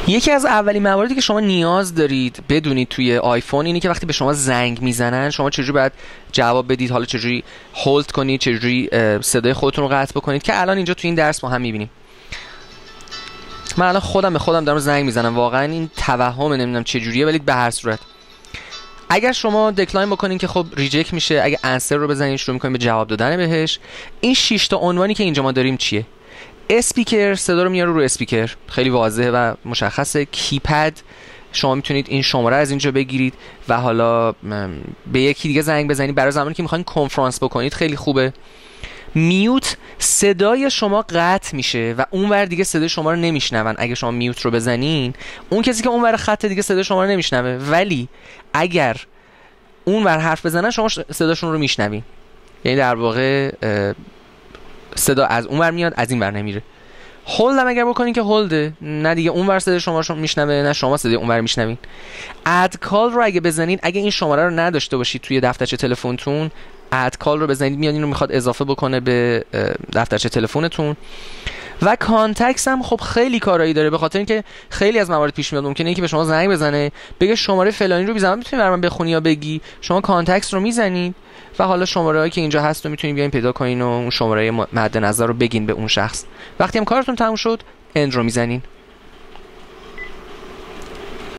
یکی از اولین مواردی که شما نیاز دارید بدونید توی آیفون اینه که وقتی به شما زنگ میزنن شما چجوری باید جواب بدید، حالا چجوری هولد کنید، چجوری صدای خودتون رو قطع بکنید که الان اینجا توی این درس ما هم میبینیم. من الان خودم به خودم دارم زنگ میزنم، واقعا این توهمه، نمیدونم چجوریه، ولی به هر صورت اگر شما دکلاین بکنین که خب ریجکت میشه، اگه انسر رو بزنین شروع میکنین به جواب دادن بهش. این 6 تا عنوانی که اینجا ما داریم چیه؟ اسپیکر، صدا رو میاره رو اسپیکر، خیلی واضحه و مشخصه. کیپد، شما میتونید این شماره از اینجا بگیرید و حالا به یکی دیگه زنگ بزنید برای زمانی که میخواین کنفرانس بکنید، خیلی خوبه. میوت، صدای شما قطع میشه و اونور دیگه صدای شما رو نمیشنون. اگه شما میوت رو بزنین اون کسی که اونور خط دیگه صدای شما رو نمیشنوه، ولی اگر اونور حرف بزنن شما صداشون رو میشنوین. یعنی در واقع صدا از اونور میاد از اینور نمیره. هولد هم اگر بکنین که هولده، نه دیگه اونور صدای شما رو میشنوه نه شما صدای اونور میشنوین. اد کال رو اگه بزنین، اگه این شماره رو نداشته باشید توی دفترچه تلفنتون، اد کال رو بزنید، میاد این رو میخواد اضافه بکنه به دفترچه تلفنتون. و کانتکس هم خب خیلی کارایی داره، به خاطر اینکه خیلی از موارد پیش میاد ممکنه اینکه به شما زنگ بزنه بگه شماره فلانی رو بیزنم، میتونی برام بخونی یا بگی، شما کانتکس رو میزنید و حالا شماره‌ای که اینجا هست رو میتونید بیاین پیدا کنین و اون شماره مد نظر رو بگین به اون شخص. وقتی هم کارتون تموم شد اند رو میزنین.